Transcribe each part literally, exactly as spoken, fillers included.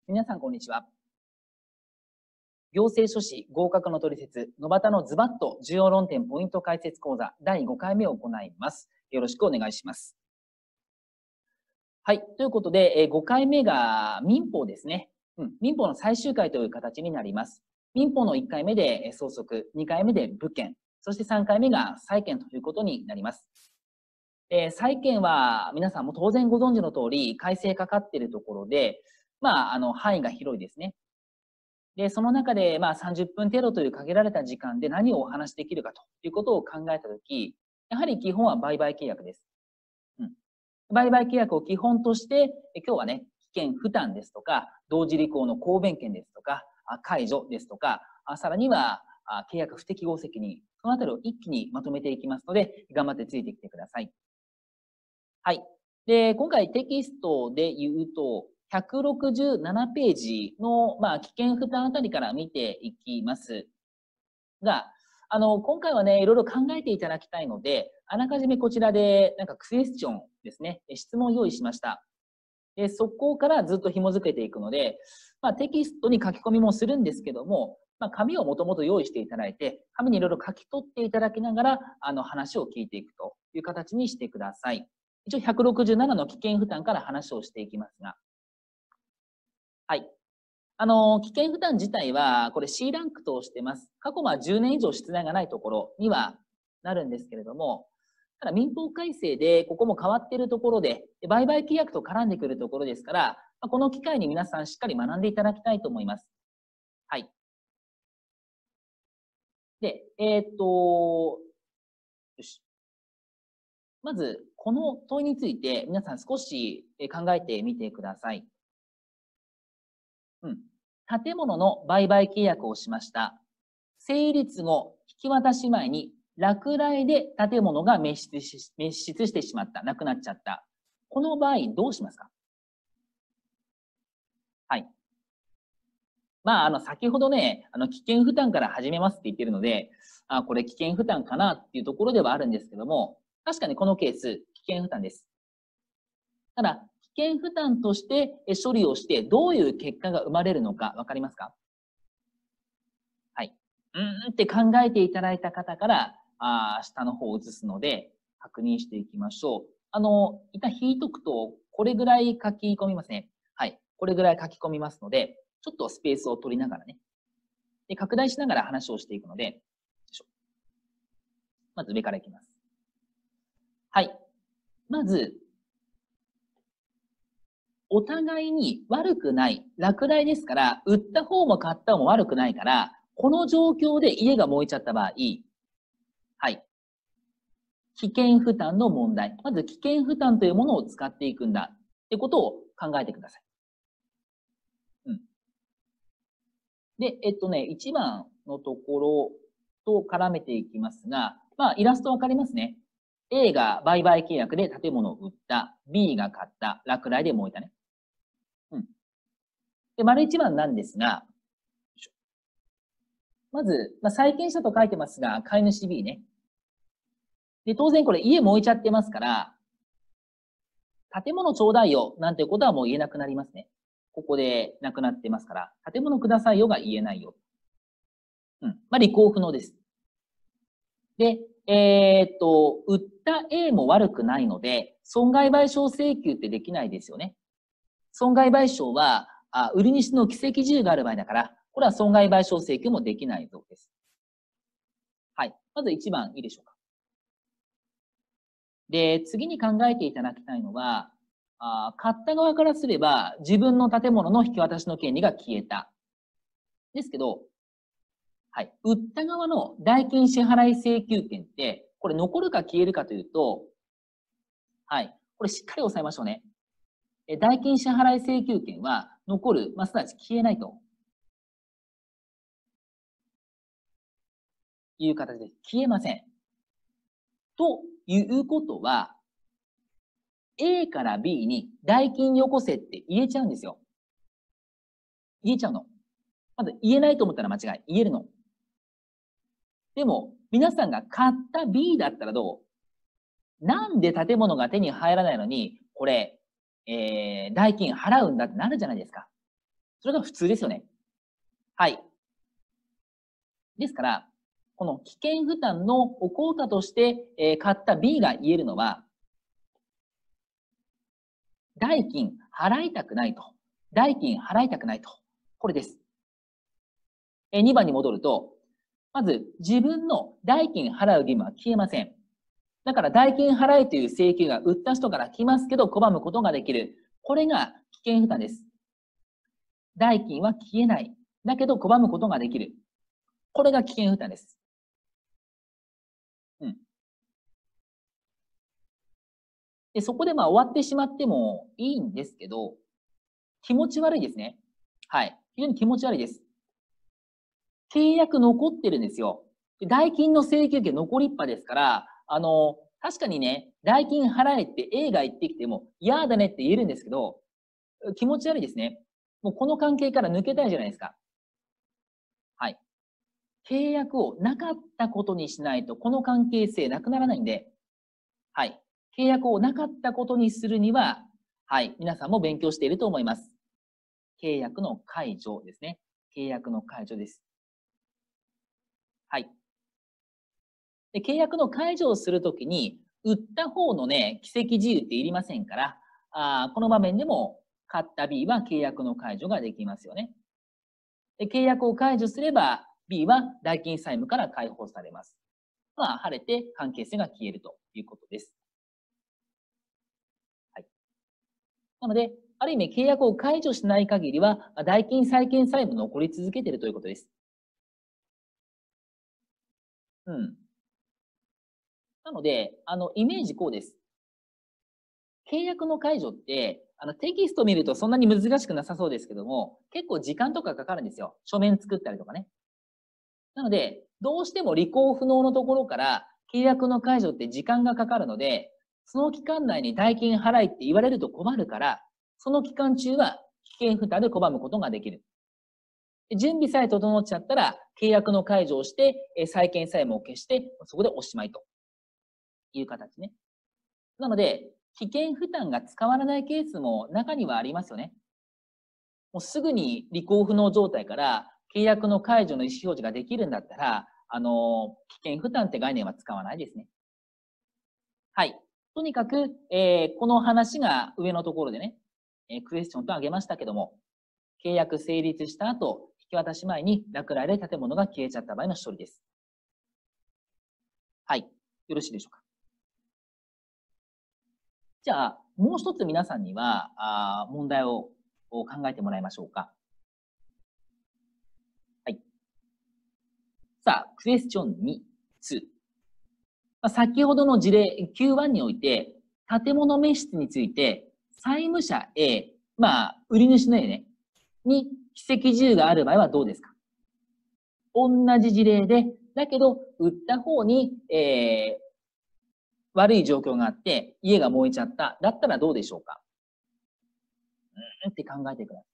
皆さん、こんにちは。行政書士合格の取説、野端のズバッと重要論点ポイント解説講座だいごかいめを行います。よろしくお願いします。はい。ということで、ごかいめが民法ですね。うん、民法の最終回という形になります。民法のいっかいめで相続、にかいめで物件、そしてさんかいめが債権ということになります。え債権は皆さんも当然ご存知の通り、改正かかっているところで、まあ、あの、範囲が広いですね。で、その中で、まあ、さんじゅっぷん程度という限られた時間で何をお話しできるかということを考えたとき、やはり基本は売買契約です。うん。売買契約を基本として、今日はね、危険負担ですとか、同時履行の公弁権ですとか、解除ですとか、さらには契約不適合責任、そのあたりを一気にまとめていきますので、頑張ってついてきてください。はい。で、今回テキストで言うと、ひゃくろくじゅうななページの、まあ、危険負担あたりから見ていきますが、あの、今回はね、いろいろ考えていただきたいので、あらかじめこちらで、なんかクエスチョンですね、質問を用意しました。で、そこからずっと紐づけていくので、まあ、テキストに書き込みもするんですけども、まあ、紙をもともと用意していただいて、紙にいろいろ書き取っていただきながら、あの、話を聞いていくという形にしてください。一応ひゃくろくじゅうななの危険負担から話をしていきますが、はい。あの、危険負担自体は、これ シー ランクとしてます。過去はじゅうねん以上出題がないところにはなるんですけれども、ただ民法改正でここも変わっているところで、売買契約と絡んでくるところですから、この機会に皆さんしっかり学んでいただきたいと思います。はい。で、えー、っと、よし。まず、この問いについて皆さん少し考えてみてください。うん。建物の売買契約をしました。成立後、引き渡し前に落雷で建物が滅失し、滅失してしまった。なくなっちゃった。この場合、どうしますか？はい。まあ、あの、先ほどね、あの、危険負担から始めますって言ってるので、あ、これ危険負担かなっていうところではあるんですけども、確かにこのケース、危険負担です。ただ、危険負担として処理をして、どういう結果が生まれるのか、わかりますか？はい。うんって考えていただいた方から、あ下の方を移すので、確認していきましょう。あの、一旦引いとくと、これぐらい書き込みますね。はい。これぐらい書き込みますので、ちょっとスペースを取りながらね。で、拡大しながら話をしていくので、まず上からいきます。はい。まず、お互いに悪くない。落第ですから、売った方も買った方も悪くないから、この状況で家が燃えちゃった場合、はい。危険負担の問題。まず危険負担というものを使っていくんだってことを考えてください。うん。で、えっとね、いちばんのところと絡めていきますが、まあ、イラストわかりますね。A が売買契約で建物を売った。B が買った。落雷で燃えたね。うん。で、丸いちばんなんですが、まず、まあ、債権者と書いてますが、買い主 B ね。で、当然これ家燃えちゃってますから、建物ちょうだいよなんていうことはもう言えなくなりますね。ここで亡くなってますから、建物くださいよが言えないよ。うん。まあ、履行不能です。で、えー、っと、売った A も悪くないので、損害賠償請求ってできないですよね。損害賠償は、あ売り主の奇跡自由がある場合だから、これは損害賠償請求もできないぞです。はい。まずいちばんいいでしょうか。で、次に考えていただきたいのは、あ買った側からすれば、自分の建物の引き渡しの権利が消えた。ですけど、はい。売った側の代金支払い請求権って、これ残るか消えるかというと、はい。これしっかり押さえましょうね。え代金支払い請求権は残る、まあ、すなわち消えないという形です。消えません。ということは、A から B に代金よこせって言えちゃうんですよ。言えちゃうの。まず言えないと思ったら間違い。言えるの。でも、皆さんが買った B だったらどう？なんで建物が手に入らないのに、これ、えー、代金払うんだってなるじゃないですか。 それが普通ですよね。はい。ですから、この危険負担の効果として、えー、買った B が言えるのは、代金払いたくないと。代金払いたくないと。これです。えー、にばんに戻ると、まず自分の代金払う義務は消えません。だから代金払いという請求が売った人から来ますけど拒むことができる。これが危険負担です。代金は消えない。だけど拒むことができる。これが危険負担です。うん。で、そこでまあ終わってしまってもいいんですけど、気持ち悪いですね。はい。非常に気持ち悪いです。契約残ってるんですよ。代金の請求権残りっぱですから、あの、確かにね、代金払えって A が言ってきても嫌だねって言えるんですけど、気持ち悪いですね。もうこの関係から抜けたいじゃないですか。はい。契約をなかったことにしないと、この関係性なくならないんで、はい。契約をなかったことにするには、はい。皆さんも勉強していると思います。契約の解除ですね。契約の解除です。はい。で、契約の解除をするときに、売った方のね、奇跡自由っていりませんから、あこの場面でも、買った B は契約の解除ができますよね。で、契約を解除すれば、B は代金債務から解放されます。まあ、晴れて関係性が消えるということです。はい。なので、ある意味契約を解除しない限りは、代金債権債務残り続けているということです。うん。なので、あの、イメージこうです。契約の解除って、あの、テキスト見るとそんなに難しくなさそうですけども、結構時間とかかかるんですよ。書面作ったりとかね。なので、どうしても履行不能のところから契約の解除って時間がかかるので、その期間内に代金払いって言われると困るから、その期間中は危険負担で拒むことができる。準備さえ整っちゃったら、契約の解除をして、債権債務を消して、そこでおしまいという形ね。なので、危険負担が使われないケースも中にはありますよね。もうすぐに履行不能状態から契約の解除の意思表示ができるんだったら、あの、危険負担って概念は使わないですね。はい。とにかく、えー、この話が上のところでね、えー、クエスチョンと挙げましたけども、契約成立した後、引き渡し前に落雷で建物が消えちゃった場合の処理です。はい。よろしいでしょうか。じゃあ、もう一つ皆さんには、あ問題を考えてもらいましょうか。はい。さあ、クエスチョンに、に。まあ、先ほどの事例 キューワン において、建物滅失について、債務者 A、まあ、売り主の A ね、に奇跡自由がある場合はどうですか？同じ事例で、だけど、売った方に、えー、悪い状況があって、家が燃えちゃった。だったらどうでしょうか？うんって考えてください。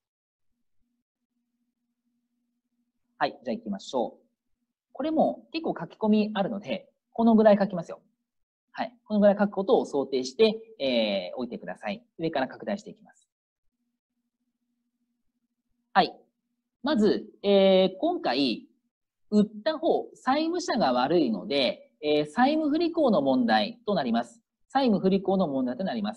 はい、じゃあ行きましょう。これも結構書き込みあるので、このぐらい書きますよ。はい。このぐらい書くことを想定して、えー、おいてください。上から拡大していきます。はい。まず、えー、今回、売った方、債務者が悪いので、えー、債務不履行の問題となります。債務不履行の問題となります。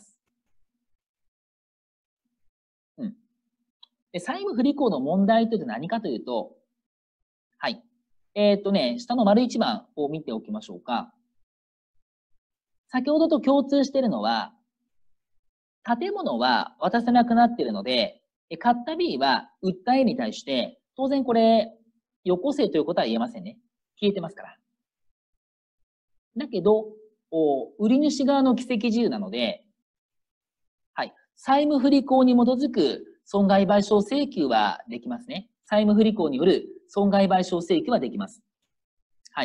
うん。で、債務不履行の問題というと何かというと、はい。えっとね、下の丸一番を見ておきましょうか。先ほどと共通しているのは、建物は渡せなくなっているので、買った B は売った A に対して、当然これ、よこせということは言えませんね。消えてますから。だけど、売り主側の奇跡自由なので、はい、債務不履行に基づく損害賠償請求はできますね。債務不履行による損害賠償請求はできます。はい。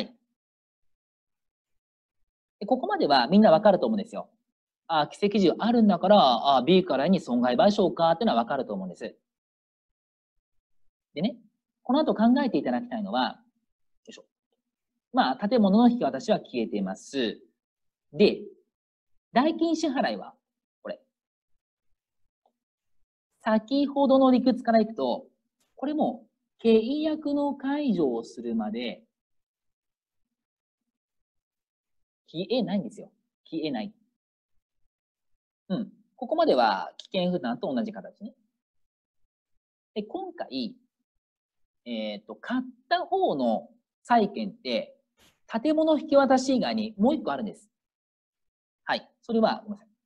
ここまではみんなわかると思うんですよ。あ、奇跡自由あるんだから、あ、B から A に損害賠償かっていうのはわかると思うんです。でね、この後考えていただきたいのは、よいしょ。まあ、建物の引き渡しは消えています。で、代金支払いは、これ。先ほどの理屈からいくと、 これも契約の解除をするまで消えないんですよ。消えない。うん。ここまでは危険負担と同じ形ね。で、今回、えっと、買った方の債権って、建物引き渡し以外にもう一個あるんです。はい。それは、ごめんなさい。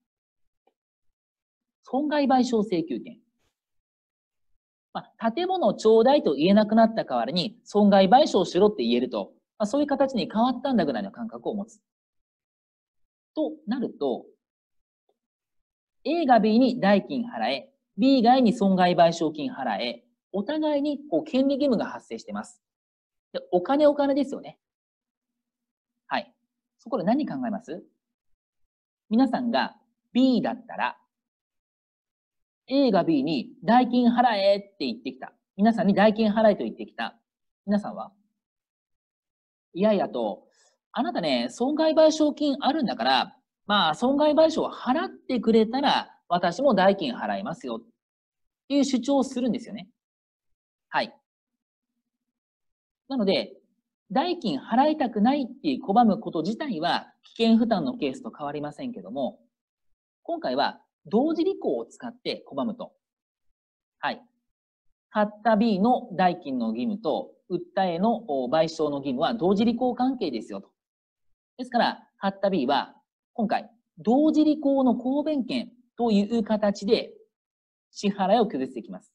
損害賠償請求権。まあ、建物ちょうだいと言えなくなった代わりに、損害賠償しろって言えると、まあ、そういう形に変わったんだぐらいの感覚を持つ。となると、A が B に代金払え、B 以外に損害賠償金払え、お互いにこう権利義務が発生しています。で、お金お金ですよね。はい。そこで何考えます？皆さんが B だったら、A が B に代金払えって言ってきた。皆さんに代金払えと言ってきた。皆さんはいやいやと、あなたね、損害賠償金あるんだから、まあ、損害賠償を払ってくれたら、私も代金払いますよ。っていう主張をするんですよね。はい。なので、代金払いたくないっていう拒むこと自体は危険負担のケースと変わりませんけども、今回は同時履行を使って拒むと。はい。買った B の代金の義務と訴えの賠償の義務は同時履行関係ですよと。ですから、買った B は今回、同時履行の公弁権という形で支払いを拒絶できます。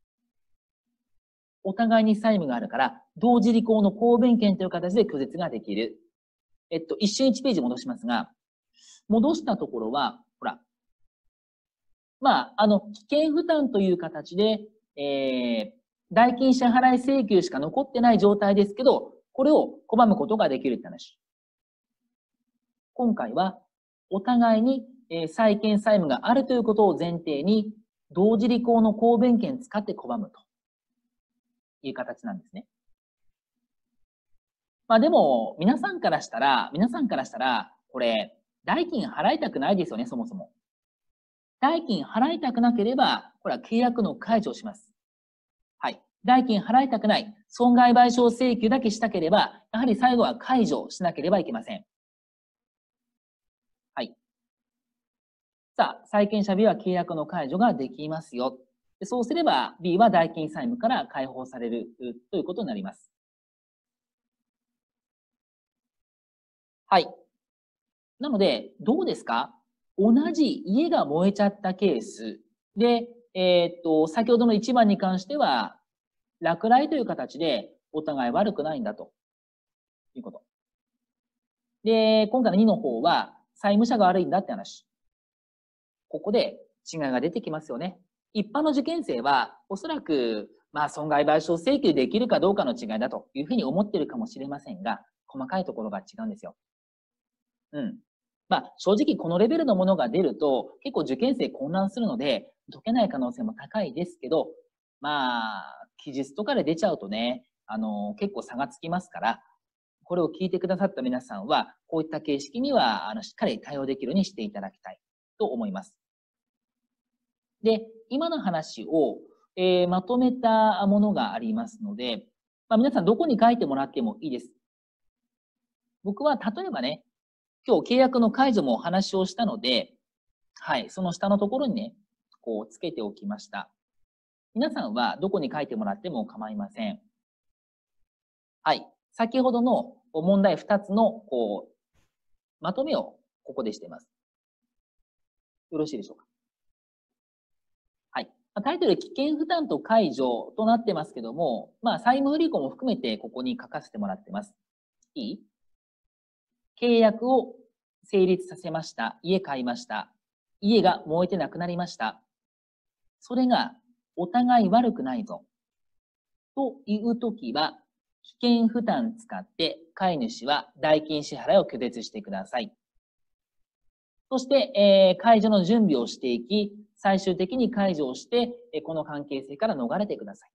お互いに債務があるから、同時履行の公弁権という形で拒絶ができる。えっと、一瞬いちページ戻しますが、戻したところは、ほら、まあ、あの、危険負担という形で、えー、代金支払い請求しか残ってない状態ですけど、これを拒むことができるって話。今回は、お互いに、えー、債権債務があるということを前提に、同時履行の公弁権使って拒むという形なんですね。まあでも、皆さんからしたら、皆さんからしたら、これ、代金払いたくないですよね、そもそも。代金払いたくなければ、これは契約の解除をします。はい。代金払いたくない、損害賠償請求だけしたければ、やはり最後は解除しなければいけません。はい。さあ、債権者 B は契約の解除ができますよ。そうすれば B は代金債務から解放されるということになります。はい。なので、どうですか？同じ家が燃えちゃったケースで、えー、っと、先ほどのいちばんに関しては、落雷という形でお互い悪くないんだということ。で、今回のにの方は、債務者が悪いんだって話。ここで違いが出てきますよね。一般の受験生は、おそらく、まあ、損害賠償請求できるかどうかの違いだというふうに思っているかもしれませんが、細かいところが違うんですよ。うん。まあ、正直このレベルのものが出ると、結構受験生混乱するので、解けない可能性も高いですけど、まあ、記述とかで出ちゃうとね、あの、結構差がつきますから、これを聞いてくださった皆さんは、こういった形式には、あの、しっかり対応できるようにしていただきたいと思います。で、今の話を、えー、まとめたものがありますので、まあ、皆さんどこに書いてもらってもいいです。僕は例えばね、今日契約の解除もお話をしたので、はい、その下のところにね、こうつけておきました。皆さんはどこに書いてもらっても構いません。はい、先ほどの問題ふたつのこうまとめをここでしています。よろしいでしょうか。はい。タイトル、危険負担と解除となってますけども、まあ、債務不履行も含めてここに書かせてもらってます。いい？契約を成立させました。家買いました。家が燃えてなくなりました。それがお互い悪くないぞ。というときは、危険負担使って買い主は代金支払いを拒絶してください。そして、えー、解除の準備をしていき、最終的に解除をして、この関係性から逃れてください。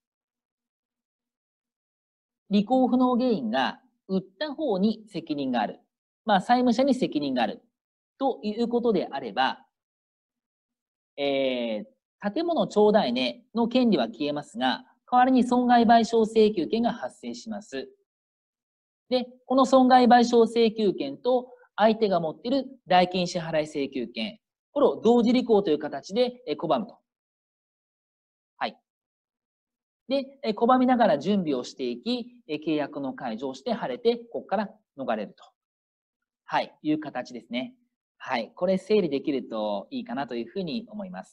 履行不能原因が売った方に責任がある。まあ、債務者に責任がある。ということであれば、えー、建物ちょうだいねの権利は消えますが、代代わりに損害賠償請求権が発生します。で、この損害賠償請求権と相手が持っている代金支払い請求権、これを同時履行という形で拒むと。はい。で、拒みながら準備をしていき、契約の解除をして晴れて、ここから逃れると。はい、いう形ですね。はい、これ整理できるといいかなというふうに思います。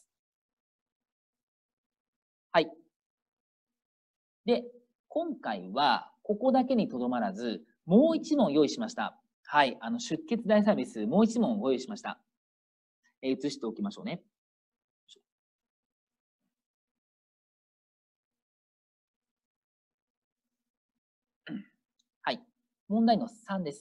はい。で、今回はここだけにとどまらず、もう一問用意しました。はい、あの出血大サービス、もう一問ご用意しました。えー、移しておきましょうね。はい、問題のさんです。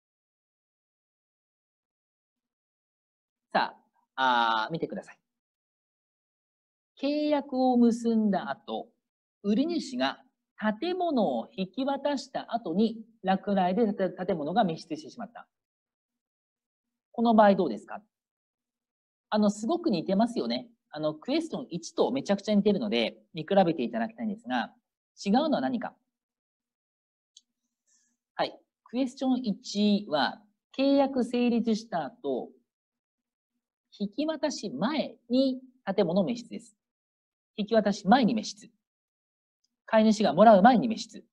さあ、あ見てください。契約を結んだ後、売り主が建物を引き渡した後に落雷で建物が滅失してしまった。この場合どうですか？あの、すごく似てますよね。あの、クエスチョンいちとめちゃくちゃ似てるので、見比べていただきたいんですが、違うのは何か。はい。クエスチョンいちは、契約成立した後、引き渡し前に建物滅失です。引き渡し前に滅失。買い主がもらう前に滅失。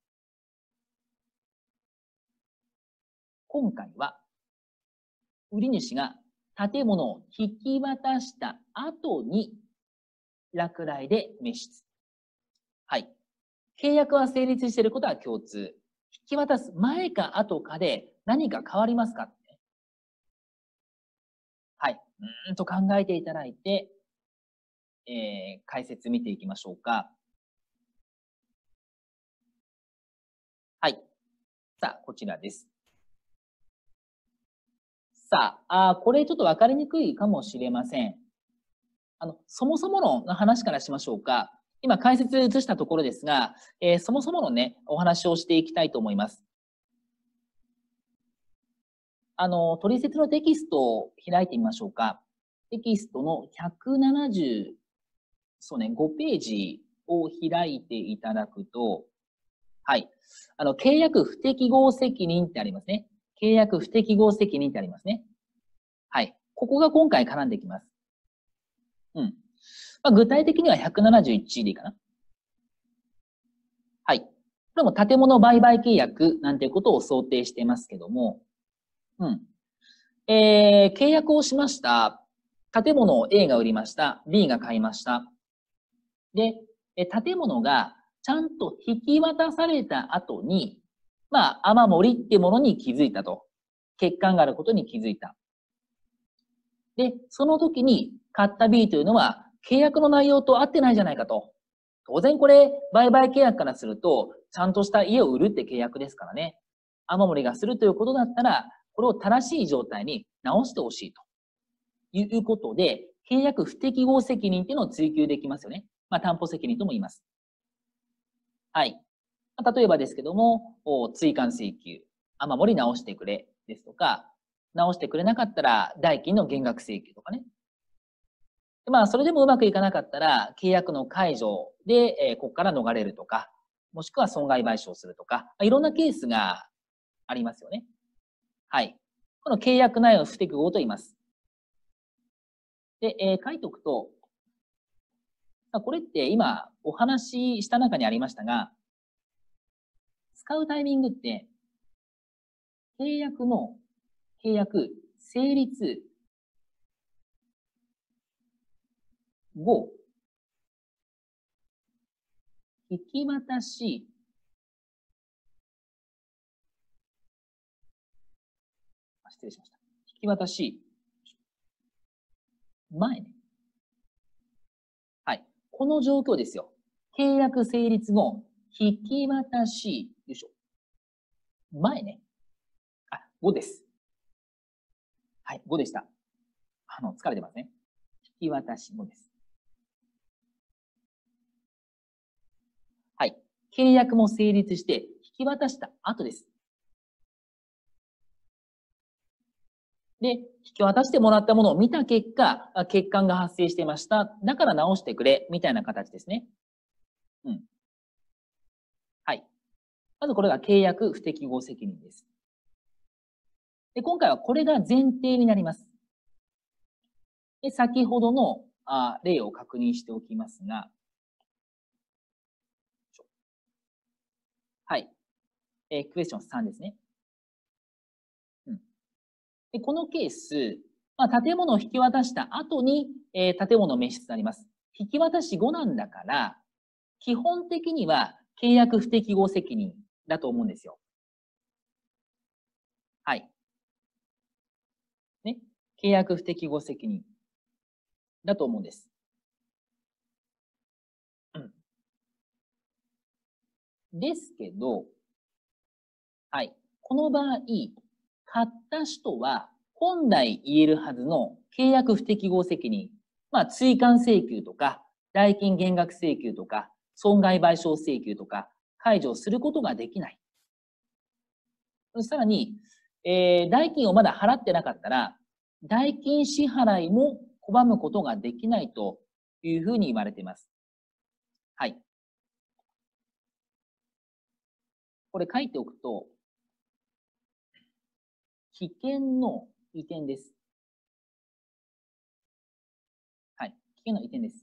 今回は、売り主が建物を引き渡した後に落雷で滅失。はい。契約は成立していることは共通。引き渡す前か後かで何か変わりますか？はい。うんと考えていただいて、えー、解説見ていきましょうか。はい。さあ、こちらです。さあ、あこれちょっと分かりにくいかもしれません。あの、そもそも論の話からしましょうか。今解説移したところですが、えー、そもそものね、お話をしていきたいと思います。あの、取説のテキストを開いてみましょうか。テキストのひゃくななじゅう、そうね、ごページを開いていただくと、はい。あの、契約不適合責任ってありますね。契約不適合責任ってありますね。はい。ここが今回絡んできます。うん。まあ、具体的にはひゃくななじゅういちでいいかな。はい。これも建物売買契約なんていうことを想定していますけども、うん。えー、契約をしました。建物を A が売りました。B が買いました。で、建物がちゃんと引き渡された後に、まあ、雨漏りっていうものに気づいたと。欠陥があることに気づいた。で、その時に買った B というのは契約の内容と合ってないじゃないかと。当然これ、売買契約からすると、ちゃんとした家を売るって契約ですからね。雨漏りがするということだったら、これを正しい状態に直してほしいということで、契約不適合責任っていうのを追求できますよね。まあ、担保責任とも言います。はい。例えばですけども、追加請求、雨漏り直してくれですとか、直してくれなかったら代金の減額請求とかね。まあ、それでもうまくいかなかったら、契約の解除で、えー、ここから逃れるとか、もしくは損害賠償するとか、いろんなケースがありますよね。はい。この契約内容を不適合と言います。で、えー、書いておくと、これって今お話しした中にありましたが、使うタイミングって、契約の、契約成立後、引き渡し、失礼しました。引き渡し、前ね。はい。この状況ですよ。契約成立後、引き渡し、よいしょ。前ね。あ、ごです。はい、ごでした。あの、疲れてますね。引き渡しごです。はい。契約も成立して、引き渡した後です。で、引き渡してもらったものを見た結果、欠陥が発生していました。だから直してくれ、みたいな形ですね。うん。 まずこれが契約不適合責任です。で、今回はこれが前提になります。で、先ほどのあ例を確認しておきますが、はい。えー、クエスチョンさんですね。うん、でこのケース、まあ、建物を引き渡した後に、えー、建物滅失になります。引き渡し後なんだから、基本的には契約不適合責任だと思うんですよ。はい。ね。契約不適合責任だと思うんです。うん。ですけど、はい。この場合、買った人は本来言えるはずの契約不適合責任、まあ、追加請求とか、代金減額請求とか、損害賠償請求とか、解除することができない。さらに、えー、代金をまだ払ってなかったら、代金支払いも拒むことができないというふうに言われています。はい。これ書いておくと、危険の移転です。はい。危険の移転です。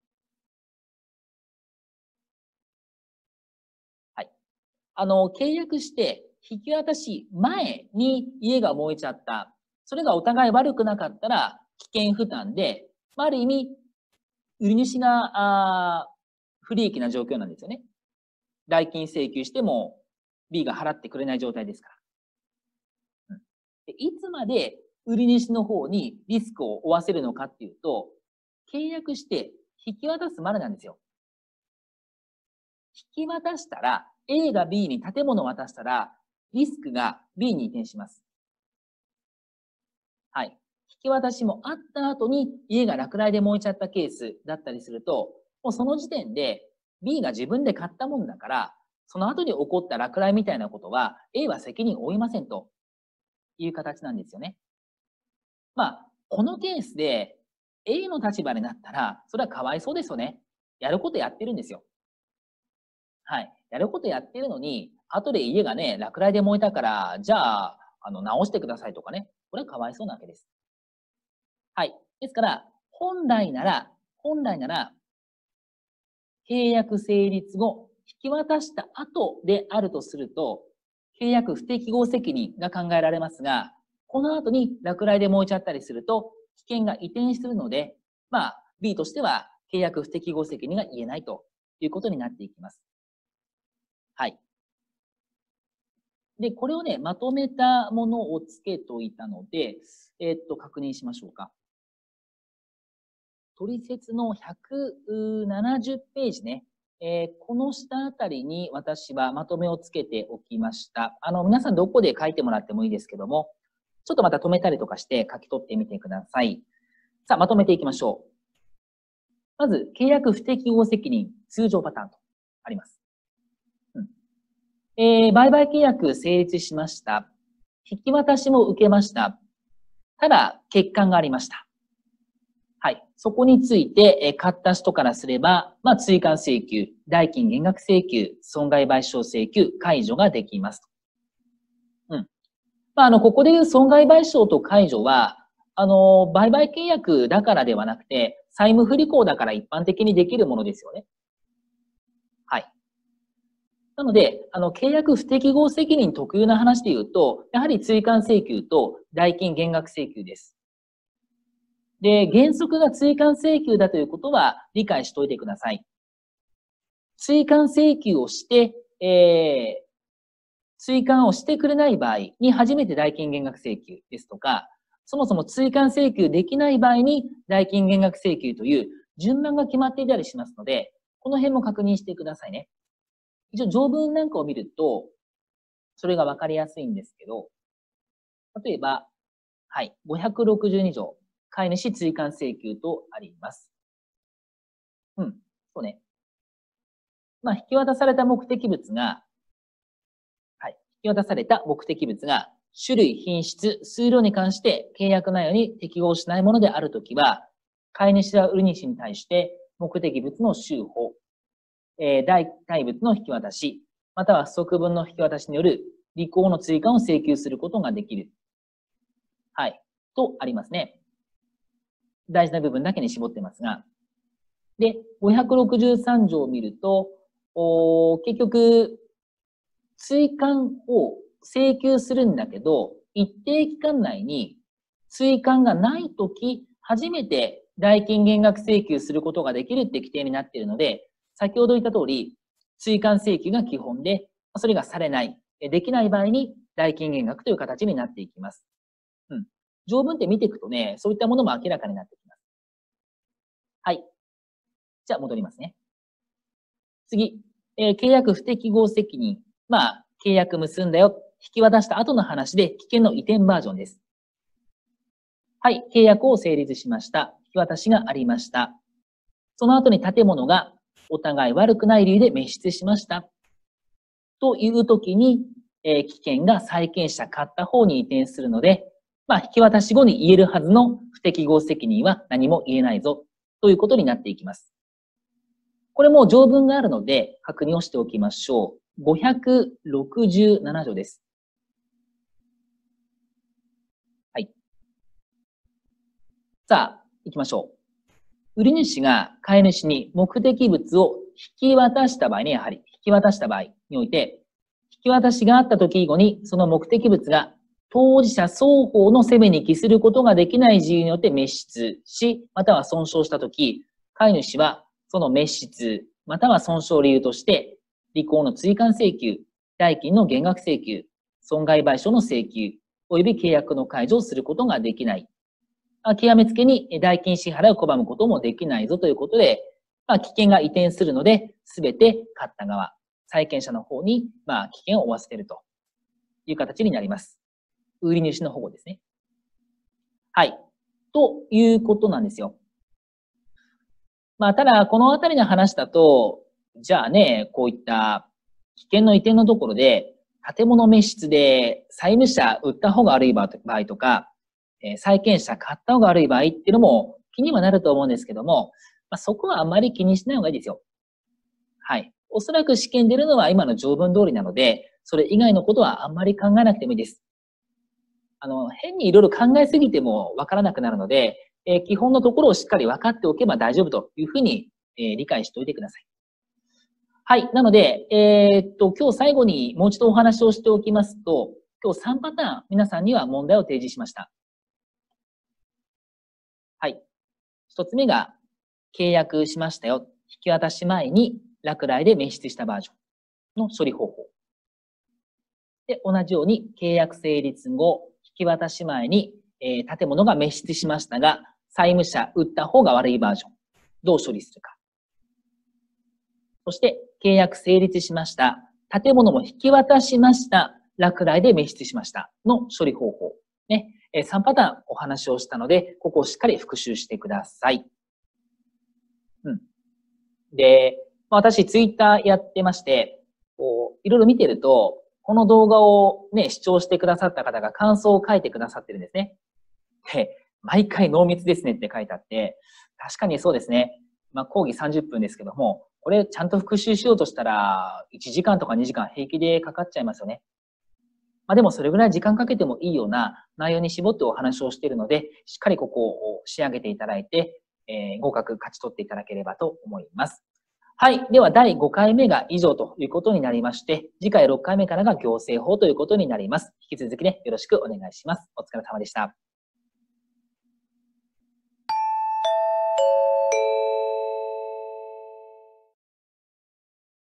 はい。あの、契約して引き渡し前に家が燃えちゃった。それがお互い悪くなかったら危険負担で、ある意味、売り主があ不利益な状況なんですよね。代金請求しても B が払ってくれない状態ですから。うん、でいつまで売り主の方にリスクを負わせるのかっていうと、契約して引き渡すまでなんですよ。引き渡したら、A が B に建物を渡したら、リスクが B に移転します。はい。引き渡しもあった後に家が落雷で燃えちゃったケースだったりすると、もうその時点で B が自分で買ったもんだから、その後に起こった落雷みたいなことは A は責任を負いませんという形なんですよね。まあ、このケースで A の立場になったら、それはかわいそうですよね。やることやってるんですよ。はい。やることやってるのに、後で家がね、落雷で燃えたから、じゃあ、あの、直してくださいとかね。これはかわいそうなわけです。はい。ですから、本来なら、本来なら、契約成立後、引き渡した後であるとすると、契約不適合責任が考えられますが、この後に落雷で燃えちゃったりすると、危険が移転するので、まあ、B としては契約不適合責任が言えないということになっていきます。はい。で、これをね、まとめたものをつけといたので、えー、っと、確認しましょうか。取説のひゃくななじゅうページね。えー、この下あたりに私はまとめをつけておきました。あの、皆さんどこで書いてもらってもいいですけども、ちょっとまた止めたりとかして書き取ってみてください。さあ、まとめていきましょう。まず、契約不適合責任、通常パターンとあります。うんえー、売買契約成立しました。引き渡しも受けました。ただ、欠陥がありました。はい。そこについて、え買った人からすれば、まあ、追加請求、代金減額請求、損害賠償請求、解除ができます。うん。まあ、あの、ここでいう損害賠償と解除は、あの、売買契約だからではなくて、債務不履行だから一般的にできるものですよね。はい。なので、あの、契約不適合責任特有な話で言うと、やはり追加請求と代金減額請求です。で、原則が追加請求だということは理解しておいてください。追加請求をして、えー、追加をしてくれない場合に初めて代金減額請求ですとか、そもそも追加請求できない場合に代金減額請求という順番が決まっていたりしますので、この辺も確認してくださいね。一応条文なんかを見ると、それがわかりやすいんですけど、例えば、はい、ごひゃくろくじゅうに条、買い主追加請求とあります。うん、そうね。まあ、引き渡された目的物が、はい、引き渡された目的物が、種類、品質、数量に関して契約内容に適合しないものであるときは、買い主は売り主に対して目的物の収保、えー、代替物の引き渡し、 または不足分の引き渡しによる履行の追加を請求することができる。はい。とありますね。大事な部分だけに絞ってますが。で、ごひゃくろくじゅうさん条を見ると、お結局、追還を請求するんだけど、一定期間内に追還がないとき、初めて代金減額請求することができるって規定になっているので、先ほど言った通り、追還請求が基本で、それがされない、できない場合に代金減額という形になっていきます。うん。条文って見ていくとね、そういったものも明らかになってきます。はい。じゃあ戻りますね。次、えー、契約不適合責任。まあ、契約結んだよ。引き渡した後の話で危険の移転バージョンです。はい、契約を成立しました。引き渡しがありました。その後に建物がお互い悪くない理由で滅失しました。というときに、えー、危険が債権者買った方に移転するので、まあ、引き渡し後に言えるはずの不適合責任は何も言えないぞということになっていきます。これも条文があるので確認をしておきましょう。ごひゃくろくじゅうなな条です。はい。さあ、行きましょう。売り主が買い主に目的物を引き渡した場合に、やはり引き渡した場合において、引き渡しがあった時以後にその目的物が当事者双方の責めに帰することができない事由によって滅失し、または損傷した時、買い主はその滅失、または損傷を理由として、履行の追加請求、代金の減額請求、損害賠償の請求、及び契約の解除をすることができない。極めつけに代金支払いを拒むこともできないぞということで、まあ、危険が移転するので、すべて買った側、債権者の方に、まあ、危険を負わせているという形になります。売り主の保護ですね。はい。ということなんですよ。まあ、ただ、このあたりの話だと、じゃあね、こういった危険の移転のところで、建物滅失で債務者売った方が悪い場合とか、えー、債権者買った方が悪い場合っていうのも気にはなると思うんですけども、まあ、そこはあまり気にしない方がいいですよ。はい。おそらく試験出るのは今の条文通りなので、それ以外のことはあんまり考えなくてもいいです。あの、変にいろいろ考えすぎてもわからなくなるので、えー、基本のところをしっかり分かっておけば大丈夫というふうに、えー、理解しておいてください。はい。なので、えー、っと、今日最後にもう一度お話をしておきますと、今日さんパターン皆さんには問題を提示しました。はい。一つ目が、契約しましたよ。引き渡し前に落雷で滅失したバージョンの処理方法。で、同じように契約成立後、引き渡し前に、えー、建物が滅失しましたが、債務者売った方が悪いバージョン。どう処理するか。そして、契約成立しました。建物も引き渡しました。落雷で滅失しました。の処理方法。ね。さんパターンお話をしたので、ここをしっかり復習してください。うん。で、私ツイッターやってまして、こう、いろいろ見てると、この動画をね、視聴してくださった方が感想を書いてくださってるんですね。で、毎回濃密ですねって書いてあって、確かにそうですね。まあ、講義さんじゅっぷんですけども、これちゃんと復習しようとしたら、いちじかんとかにじかん平気でかかっちゃいますよね。まあ、でもそれぐらい時間かけてもいいような内容に絞ってお話をしているので、しっかりここを仕上げていただいて、えー、合格勝ち取っていただければと思います。はい。では、だいごかいめが以上ということになりまして、次回ろっかいめからが行政法ということになります。引き続きね、よろしくお願いします。お疲れ様でした。